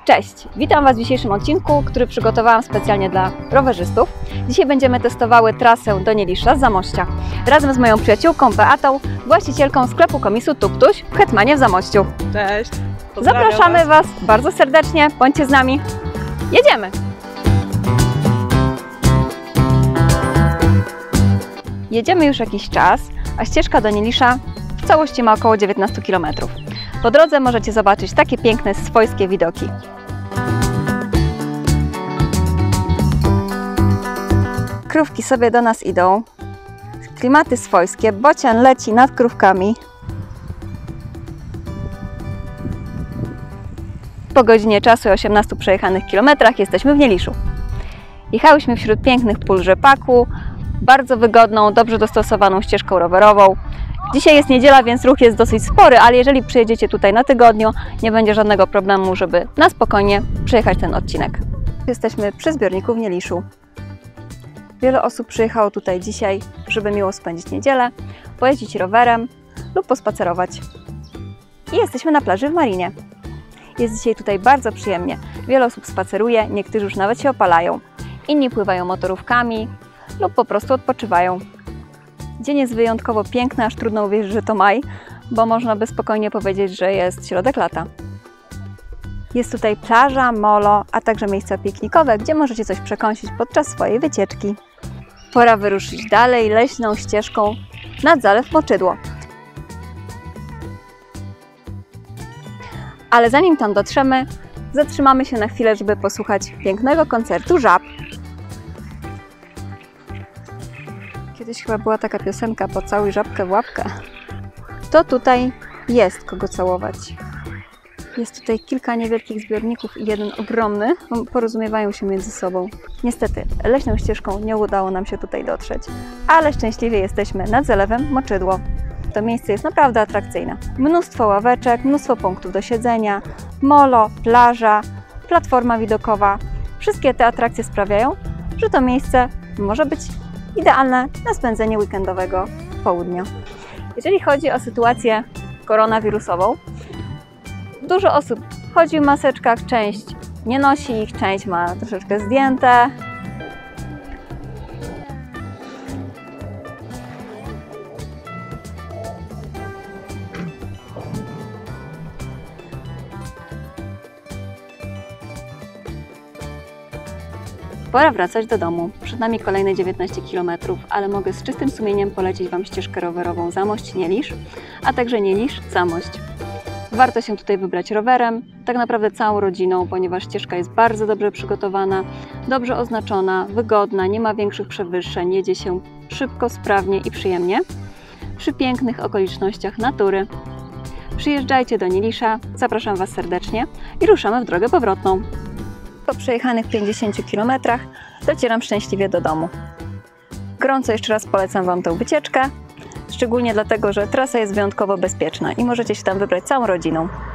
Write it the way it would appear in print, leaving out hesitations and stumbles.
Cześć! Witam Was w dzisiejszym odcinku, który przygotowałam specjalnie dla rowerzystów. Dzisiaj będziemy testowały trasę do Nielisza z Zamościa. Razem z moją przyjaciółką Beatą, właścicielką sklepu komisu Tuptuś w Hetmanie w Zamościu. Cześć! Zapraszamy Was bardzo serdecznie, bądźcie z nami. Jedziemy! Jedziemy już jakiś czas, a ścieżka do Nielisza w całości ma około 19 km. Po drodze możecie zobaczyć takie piękne, swojskie widoki. Krówki sobie do nas idą. Klimaty swojskie. Bocian leci nad krówkami. Po godzinie czasu i 18 przejechanych kilometrach jesteśmy w Nieliszu. Jechałyśmy wśród pięknych pól rzepaku, bardzo wygodną, dobrze dostosowaną ścieżką rowerową. Dzisiaj jest niedziela, więc ruch jest dosyć spory, ale jeżeli przyjedziecie tutaj na tygodniu, nie będzie żadnego problemu, żeby na spokojnie przejechać ten odcinek. Jesteśmy przy zbiorniku w Nieliszu. Wiele osób przyjechało tutaj dzisiaj, żeby miło spędzić niedzielę, pojeździć rowerem lub pospacerować. I jesteśmy na plaży w Marinie. Jest dzisiaj tutaj bardzo przyjemnie. Wiele osób spaceruje, niektórzy już nawet się opalają. Inni pływają motorówkami lub po prostu odpoczywają. Dzień jest wyjątkowo piękny, aż trudno uwierzyć, że to maj, bo można by spokojnie powiedzieć, że jest środek lata. Jest tutaj plaża, molo, a także miejsca piknikowe, gdzie możecie coś przekąsić podczas swojej wycieczki. Pora wyruszyć dalej leśną ścieżką nad Zalew Moczydło. Ale zanim tam dotrzemy, zatrzymamy się na chwilę, żeby posłuchać pięknego koncertu żab. Kiedyś chyba była taka piosenka: pocałuj żabkę w łapkę. To tutaj jest kogo całować. Jest tutaj kilka niewielkich zbiorników i jeden ogromny, porozumiewają się między sobą. Niestety, leśną ścieżką nie udało nam się tutaj dotrzeć, ale szczęśliwie jesteśmy nad Zalewem Moczydło. To miejsce jest naprawdę atrakcyjne. Mnóstwo ławeczek, mnóstwo punktów do siedzenia, molo, plaża, platforma widokowa. Wszystkie te atrakcje sprawiają, że to miejsce może być idealne na spędzenie weekendowego południa. Jeżeli chodzi o sytuację koronawirusową, dużo osób chodzi w maseczkach, część nie nosi ich, część ma troszeczkę zdjęte. Pora wracać do domu. Przed nami kolejne 19 km, ale mogę z czystym sumieniem polecić Wam ścieżkę rowerową Zamość-Nielisz, a także Nielisz-Zamość. Warto się tutaj wybrać rowerem, tak naprawdę całą rodziną, ponieważ ścieżka jest bardzo dobrze przygotowana, dobrze oznaczona, wygodna, nie ma większych przewyższeń, jedzie się szybko, sprawnie i przyjemnie przy pięknych okolicznościach natury. Przyjeżdżajcie do Nielisza, zapraszam Was serdecznie i ruszamy w drogę powrotną. Po przejechanych 50 km docieram szczęśliwie do domu. Gorąco jeszcze raz polecam Wam tę wycieczkę, szczególnie dlatego, że trasa jest wyjątkowo bezpieczna i możecie się tam wybrać całą rodziną.